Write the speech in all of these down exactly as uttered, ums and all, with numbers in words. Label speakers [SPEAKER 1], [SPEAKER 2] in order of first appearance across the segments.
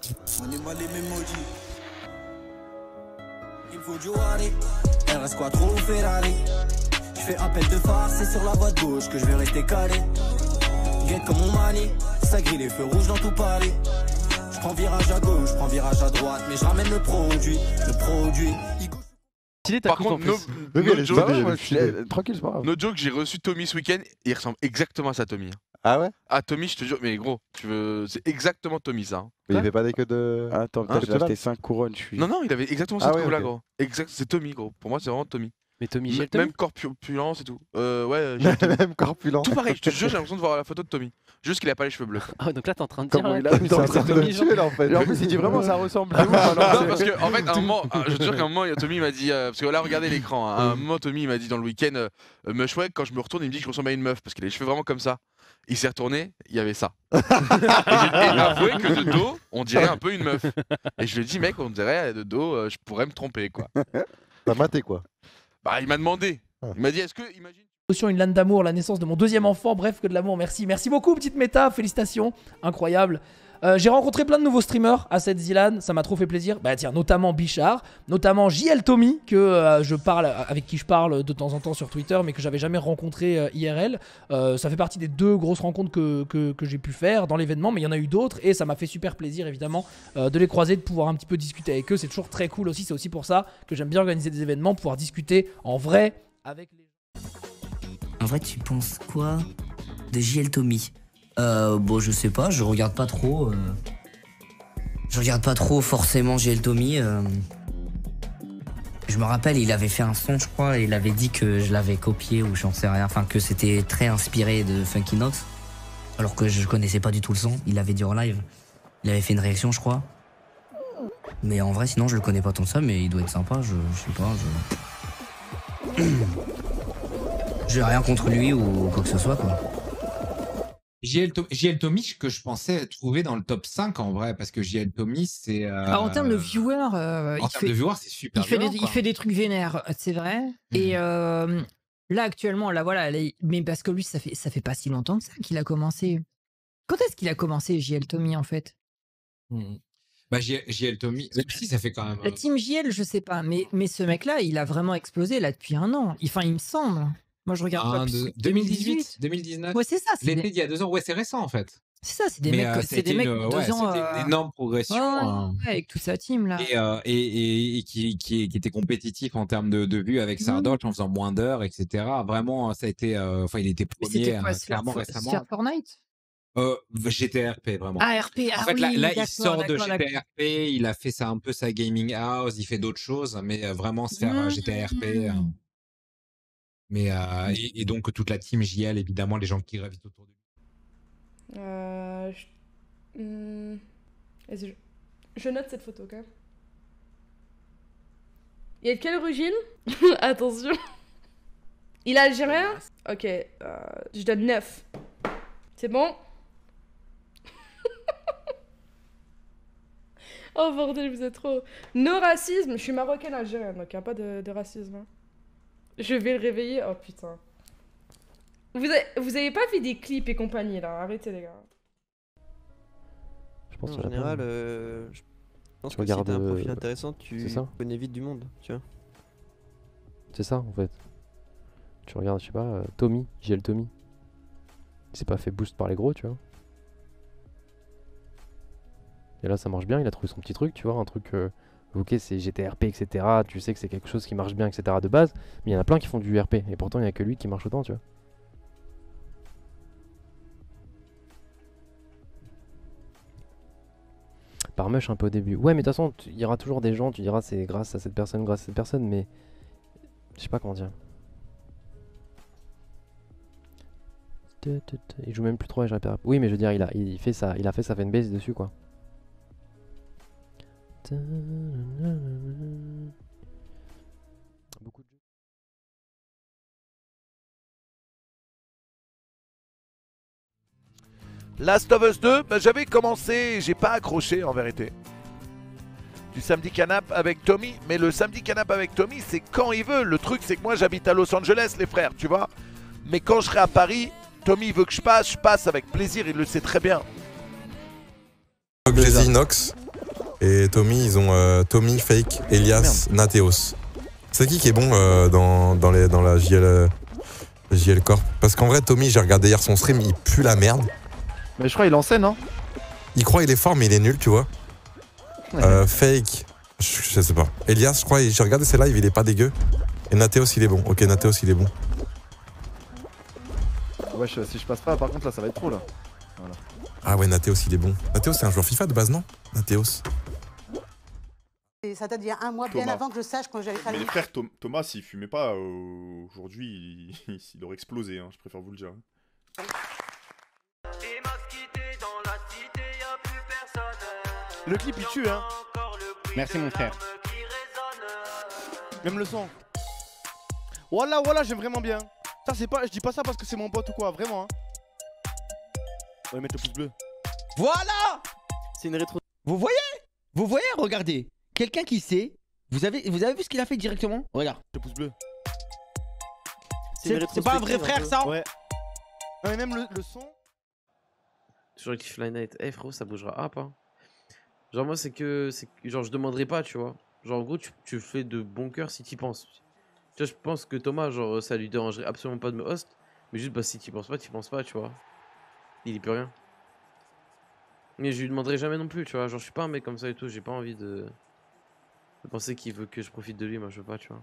[SPEAKER 1] On est mal les maudits. Il faut du Wally. R S Quattro ou Ferrari. Je fais appel de phare, c'est sur la voie de gauche que je vais rester calé. Guette comme mon mani, ça grille les feux rouges dans tout Paris. Je prends virage à gauche, je prends virage à droite, mais je ramène le produit, le produit.
[SPEAKER 2] Par contre, no, no, no joke, tranquille, c'est pas grave. No joke, j'ai reçu Tommy ce week-end et il ressemble exactement à ça, Tommy.
[SPEAKER 3] Ah ouais?
[SPEAKER 2] Ah, Tommy, je te jure, mais gros, tu veux... c'est exactement Tommy ça. Hein.
[SPEAKER 3] Mais il avait pas des queues de.
[SPEAKER 4] Ah, attends, peut-être hein, j'ai acheté cinq couronnes, je suis.
[SPEAKER 2] Non, non, il avait exactement cette
[SPEAKER 3] ah ouais,
[SPEAKER 2] coupe là,
[SPEAKER 3] okay.
[SPEAKER 2] gros. Exact, c'est Tommy, gros. Pour moi, c'est vraiment Tommy.
[SPEAKER 5] Mais Tommy,
[SPEAKER 2] M
[SPEAKER 5] Tommy
[SPEAKER 2] même corpulence et tout. Euh, ouais,
[SPEAKER 3] même corpulence.
[SPEAKER 2] Tout pareil, je te jure, j'ai l'impression de voir la photo de Tommy. Juste qu'il a pas les cheveux bleus.
[SPEAKER 5] Ah, donc là, t'es en train de dire.
[SPEAKER 4] Comment il a mis ça en Tommy, là, en fait. En plus, il dit vraiment, ça ressemble à où?
[SPEAKER 2] Non, parce que, en fait, à un moment, je te jure qu'à un moment, Tommy m'a dit. Euh, parce que là, regardez l'écran. Hein, à un moment, Tommy m'a dit dans le week-end, euh, Mushweg, quand je me retourne, il me dit que je ressemble à une meuf. Parce qu'il a les cheveux vraiment comme ça. Il s'est retourné, il y avait ça. Et j'ai avoué que de dos, on dirait un peu une meuf. Et je lui ai dit, mec, on dirait de dos, euh, je pourrais me tromper, quoi.
[SPEAKER 3] T'as maté, quoi?
[SPEAKER 2] Bah, il m'a demandé. Il m'a dit, est-ce que, imagine.
[SPEAKER 6] Une lane d'amour, la naissance de mon deuxième enfant, bref, que de l'amour, merci. Merci beaucoup, petite méta, félicitations, incroyable. Euh, j'ai rencontré plein de nouveaux streamers à cette Zilan, ça m'a trop fait plaisir. Bah tiens, notamment Bichard, notamment J L Tommy, que euh, je parle, avec qui je parle de temps en temps sur Twitter, mais que j'avais jamais rencontré euh, I R L. Euh, ça fait partie des deux grosses rencontres que, que, que j'ai pu faire dans l'événement, mais il y en a eu d'autres, et ça m'a fait super plaisir, évidemment, euh, de les croiser, de pouvoir un petit peu discuter avec eux. C'est toujours très cool aussi, c'est aussi pour ça que j'aime bien organiser des événements, pouvoir discuter en vrai avec les gens.
[SPEAKER 7] En vrai, tu penses quoi de J L Tommy? Euh, bon, je sais pas, je regarde pas trop. Euh... Je regarde pas trop forcément J L Tommy. Euh... Je me rappelle, il avait fait un son, je crois, et il avait dit que je l'avais copié ou j'en sais rien. Enfin, que c'était très inspiré de Funky Nox. Alors que je connaissais pas du tout le son. Il l'avait dit en live. Il avait fait une réaction, je crois. Mais en vrai, sinon, je le connais pas tant que ça, mais il doit être sympa, je, je sais pas. Je... J'ai rien contre lui ou quoi que ce soit, quoi.
[SPEAKER 8] J L Tommy que je pensais trouver dans le top cinq en vrai, parce que J L Tommy c'est. Euh...
[SPEAKER 9] Alors, en termes de viewers, euh,
[SPEAKER 8] en termes fait... de viewers, c'est super.
[SPEAKER 9] Il fait,
[SPEAKER 8] violent,
[SPEAKER 9] des, il fait des trucs vénères, c'est vrai. Mmh. Et euh, là, actuellement, là, voilà, là, mais parce que lui, ça fait, ça fait pas si longtemps que ça qu'il a commencé. Quand est-ce qu'il a commencé, J L Tommy, en fait?
[SPEAKER 8] mmh. Bah, J L Tommy, même si ça fait quand même.
[SPEAKER 9] La team J L, je sais pas, mais, mais ce mec-là, il a vraiment explosé là depuis un an. Enfin, il me semble. Moi, je regarde
[SPEAKER 8] ah,
[SPEAKER 9] pas
[SPEAKER 8] de, deux mille dix-huit, deux mille dix-neuf.
[SPEAKER 9] Ouais, c'est ça.
[SPEAKER 8] L'été
[SPEAKER 9] des...
[SPEAKER 8] d'il y a deux ans, ouais, c'est récent en fait.
[SPEAKER 9] C'est ça, c'est des
[SPEAKER 8] mais,
[SPEAKER 9] mecs,
[SPEAKER 8] euh,
[SPEAKER 9] c'est des mecs
[SPEAKER 8] une,
[SPEAKER 9] deux
[SPEAKER 8] ouais,
[SPEAKER 9] ans.
[SPEAKER 8] C'était
[SPEAKER 9] euh...
[SPEAKER 8] une énorme progression.
[SPEAKER 9] Ouais,
[SPEAKER 8] hein.
[SPEAKER 9] ouais, avec toute sa team là.
[SPEAKER 8] Et, euh, et, et, et qui, qui, qui était compétitif en termes de, de vues avec Sardoche mmh. en faisant moins d'heures, et cetera. Vraiment, ça a été. Enfin, euh, il était premier
[SPEAKER 9] quoi,
[SPEAKER 8] euh, clairement
[SPEAKER 9] sur,
[SPEAKER 8] récemment.
[SPEAKER 9] Sur Fortnite.
[SPEAKER 8] Euh, G T R P vraiment.
[SPEAKER 9] Ah, R P, ah
[SPEAKER 8] en fait,
[SPEAKER 9] oui,
[SPEAKER 8] là, là il sort de G T R P, il a fait ça un peu sa gaming house, il fait d'autres choses, mais euh, vraiment se faire mmh. G T R P. Euh, mais euh, et, et donc toute la team J L, évidemment, les gens qui gravitent autour de lui.
[SPEAKER 10] Euh, je... Hmm... je... je note cette photo quand même. Il est de quelle origine? Attention. Il est algérien? Ok, euh, je donne neuf. C'est bon? Oh bordel, vous êtes trop... No racisme, je suis marocaine algérienne, donc il n'y a pas de, de racisme. Hein. Je vais le réveiller, oh putain. Vous avez, vous avez pas vu des clips et compagnie là, arrêtez les gars.
[SPEAKER 11] Je pense en général, euh, je pense
[SPEAKER 4] tu
[SPEAKER 11] que
[SPEAKER 4] regardes,
[SPEAKER 11] si t'as un profil
[SPEAKER 4] euh,
[SPEAKER 11] intéressant, tu connais vite du monde, tu vois.
[SPEAKER 4] C'est ça en fait. Tu regardes, je sais pas, euh, Tommy, J L Tommy. Il s'est pas fait boost par les gros, tu vois. Et là ça marche bien, il a trouvé son petit truc, tu vois, un truc... Euh, ok, c'est G T R P, et cetera. Tu sais que c'est quelque chose qui marche bien, et cetera de base. Mais il y en a plein qui font du R P. Et pourtant, il n'y a que lui qui marche autant, tu vois. Par mush un peu au début. Ouais, mais de toute façon, il y aura toujours des gens, tu diras c'est grâce à cette personne, grâce à cette personne, mais... Je sais pas comment dire. Il joue même plus trop à G T R P. Oui, mais je veux dire, il a, il fait ça, il a fait sa fanbase dessus, quoi. Beaucoup de jeux.
[SPEAKER 12] Last of Us deux, bah, j'avais commencé, j'ai pas accroché en vérité. Du samedi canap avec Tommy, mais le samedi canap avec Tommy, c'est quand il veut. Le truc, c'est que moi j'habite à Los Angeles, les frères, tu vois. Mais quand je serai à Paris, Tommy veut que je passe, je passe avec plaisir, il le sait très bien.
[SPEAKER 13] Glazy Nox,
[SPEAKER 5] Et Tommy, ils ont euh, Tommy, Fake, Elias, Nateos. C'est qui qui est bon euh, dans, dans, les, dans la J L, euh, J L Corp? Parce qu'en vrai, Tommy, j'ai regardé hier son stream, il pue la merde.
[SPEAKER 13] Mais je crois qu'il est en scène, hein.
[SPEAKER 5] Il croit qu'il est fort, mais il est nul, tu vois. Euh, Fake, je, je sais pas. Elias, je crois, j'ai regardé ses lives, il est pas dégueu. Et Nateos, il est bon. Ok, Nateos, il est bon.
[SPEAKER 13] Ouais, je- si je passe pas, par contre, là, ça va être trop, là. Voilà.
[SPEAKER 5] Ah ouais, Nateos, il est bon. Nateos, c'est un joueur FIFA de base, non? Nateos.
[SPEAKER 14] Et ça date d'il y a un mois, bien
[SPEAKER 15] Thomas.
[SPEAKER 14] avant que je sache quand j'allais faire
[SPEAKER 15] Mais
[SPEAKER 14] les
[SPEAKER 15] les frères, Tom- Thomas, s'il fumait pas, euh, aujourd'hui, il, il aurait explosé, hein, je préfère vous le dire.
[SPEAKER 16] Le clip il tue hein. Merci mon frère. Même le son. Voilà voilà j'aime vraiment bien. Ça c'est pas, je dis pas ça parce que c'est mon pote ou quoi, vraiment hein. Ouais mettre le pouce bleu.
[SPEAKER 17] Voilà.
[SPEAKER 16] C'est une rétro.
[SPEAKER 17] Vous voyez? Vous voyez? Regardez. Quelqu'un qui sait. Vous avez, vous avez vu ce qu'il a fait directement? Regarde.
[SPEAKER 16] Le pouce bleu.
[SPEAKER 17] C'est
[SPEAKER 16] une
[SPEAKER 17] c'est pas un vrai
[SPEAKER 16] rétrospective,
[SPEAKER 17] frère
[SPEAKER 16] peu.
[SPEAKER 17] ça?
[SPEAKER 16] Ouais. Non mais même le, le son.
[SPEAKER 18] Toujours avec Fly Night. Eh frérot, ça bougera ah pas. Genre moi c'est que, c'est que- genre je demanderai pas, tu vois. Genre en gros tu, tu fais de bon cœur si t'y penses. Tu vois, je pense que Thomas, genre ça lui dérangerait absolument pas de me host, mais juste bah si t'y penses pas, t'y penses pas, tu vois. Il y peut rien. Mais je lui demanderai jamais non plus, tu vois. Genre je suis pas un mec comme ça et tout, j'ai pas envie de, de penser qu'il veut que je profite de lui, moi je veux pas, tu vois.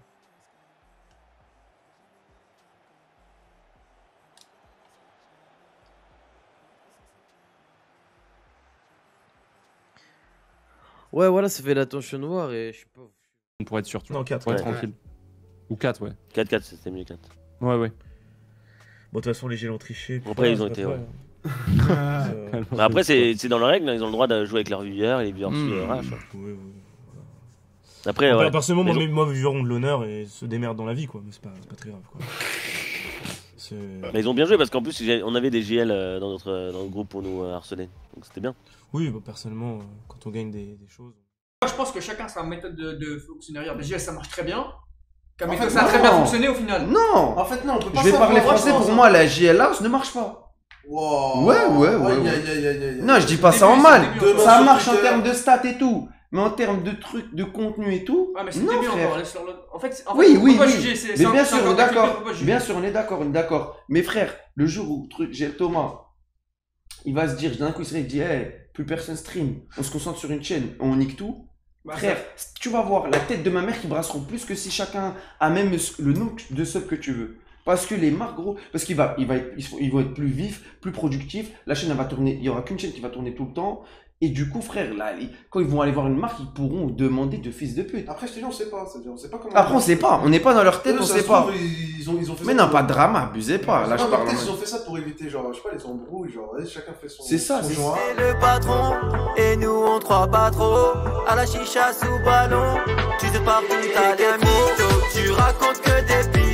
[SPEAKER 18] Ouais, voilà, ça fait la tension noire et je suis pas.
[SPEAKER 19] Pour être sûr, tu vois.
[SPEAKER 20] Non, quatre.
[SPEAKER 19] Pour être
[SPEAKER 20] Ouais.
[SPEAKER 19] tranquille. Ou quatre, ouais.
[SPEAKER 20] quatre quatre, c'était mieux quatre.
[SPEAKER 19] Ouais, ouais.
[SPEAKER 20] Bon, de toute façon, les G L ont triché. puis
[SPEAKER 21] Après,
[SPEAKER 20] voilà,
[SPEAKER 21] ils ont
[SPEAKER 20] c'est
[SPEAKER 21] été.
[SPEAKER 20] pas
[SPEAKER 21] Ouais.
[SPEAKER 20] grave, hein. Euh,
[SPEAKER 21] Bah, après, c'est c'est dans leurs règles, hein, ils ont le droit de jouer avec leurs viewers et les viewers
[SPEAKER 20] Mmh.
[SPEAKER 21] suivent Rage.
[SPEAKER 20] Oui, oui,
[SPEAKER 21] Après,
[SPEAKER 20] Après,
[SPEAKER 21] ouais.
[SPEAKER 20] personnellement,
[SPEAKER 21] Les
[SPEAKER 20] moi,
[SPEAKER 21] gens-
[SPEAKER 20] mes- moi, mes viewers ont de l'honneur et se démerdent dans la vie, quoi. Mais c'est pas, c'est pas très grave, quoi. C'est-
[SPEAKER 21] Mais ils ont bien joué parce qu'en plus, j'ai- on avait des G L euh, dans notre, euh, dans notre groupe pour nous euh, harceler. Donc c'était bien.
[SPEAKER 20] Oui, bah, personnellement, euh, quand on gagne des, des choses.
[SPEAKER 22] Moi, je pense que chacun sa méthode de, de fonctionnaire. Mais G L, ça marche très bien. Comme
[SPEAKER 23] En
[SPEAKER 22] méthode,
[SPEAKER 23] fait,
[SPEAKER 22] ça a très
[SPEAKER 23] non.
[SPEAKER 22] bien fonctionné au final.
[SPEAKER 23] Non.
[SPEAKER 22] En fait, non, on peut pas
[SPEAKER 23] Je vais
[SPEAKER 22] savoir,
[SPEAKER 23] parler
[SPEAKER 22] moi, je
[SPEAKER 23] français,
[SPEAKER 22] pense,
[SPEAKER 23] pour
[SPEAKER 22] hein.
[SPEAKER 23] moi, la J L House ne marche pas.
[SPEAKER 22] Wow.
[SPEAKER 23] Ouais, ouais, ouais.
[SPEAKER 22] Aïe,
[SPEAKER 23] ouais.
[SPEAKER 22] aïe, aïe, aïe, aïe.
[SPEAKER 23] Non, je dis pas
[SPEAKER 22] Début,
[SPEAKER 23] ça en
[SPEAKER 22] c'est
[SPEAKER 23] mal.
[SPEAKER 22] le début,
[SPEAKER 23] Ça
[SPEAKER 22] encore.
[SPEAKER 23] marche
[SPEAKER 22] Sur
[SPEAKER 23] en
[SPEAKER 22] Twitter.
[SPEAKER 23] termes de stats et tout. Mais en termes de trucs, de contenu et tout.
[SPEAKER 22] Ouais, mais c'est
[SPEAKER 23] non,
[SPEAKER 22] le début
[SPEAKER 23] frère.
[SPEAKER 22] encore. laisse sur le- En fait, c'est- en
[SPEAKER 23] Oui,
[SPEAKER 22] fait, on
[SPEAKER 23] oui,
[SPEAKER 22] peut pas
[SPEAKER 23] oui.
[SPEAKER 22] juger, c'est-
[SPEAKER 23] Mais
[SPEAKER 22] c'est un-
[SPEAKER 23] bien
[SPEAKER 22] c'est
[SPEAKER 23] sûr, on
[SPEAKER 22] encore
[SPEAKER 23] est
[SPEAKER 22] d'activité,
[SPEAKER 23] d'accord.
[SPEAKER 22] on peut pas juger.
[SPEAKER 23] Bien sûr, on est d'accord, on est d'accord. Mais frère, le jour où truc, j'ai le Thomas, il va se dire, d'un coup, il se réveille, il dit, hey, plus personne stream. On se concentre sur une chaîne, on nique tout.
[SPEAKER 22] Bah,
[SPEAKER 23] Frère, tu vas voir la tête de ma mère qui brasseront plus que si chacun a même le nombre de subs que tu veux. Parce que les marques, gros, parce qu'il va, il va être, ils sont- ils vont être plus vifs, plus productifs. La chaîne, elle va tourner, il n'y aura qu'une chaîne qui va tourner tout le temps. Et du coup, frère, là, les- quand ils vont aller voir une marque, ils pourront demander de fils de pute.
[SPEAKER 22] Après, je te dis, on sait pas. c'est-à-dire, On sait pas comment.
[SPEAKER 23] Après, on sait pas, on n'est pas dans leur tête,
[SPEAKER 22] Eux,
[SPEAKER 23] on
[SPEAKER 22] ça
[SPEAKER 23] sait
[SPEAKER 22] se
[SPEAKER 23] pas.
[SPEAKER 22] trouve, Ils ont, ils ont fait
[SPEAKER 23] Mais
[SPEAKER 22] ça
[SPEAKER 23] non,
[SPEAKER 22] pour-
[SPEAKER 23] pas de drama, abusez pas. Là, je
[SPEAKER 22] Non, mais
[SPEAKER 23] parle.
[SPEAKER 22] peut-être
[SPEAKER 23] en-
[SPEAKER 22] ils ont fait ça pour éviter, genre, je sais pas, les embrouilles, genre, ouais, chacun fait son.
[SPEAKER 23] C'est ça,
[SPEAKER 22] son
[SPEAKER 23] c'est
[SPEAKER 22] joint.
[SPEAKER 1] C'est le patron, et nous on croit pas trop. À la chicha sous ballon, tu te parles tout à des mythos. Tu racontes que des pieds.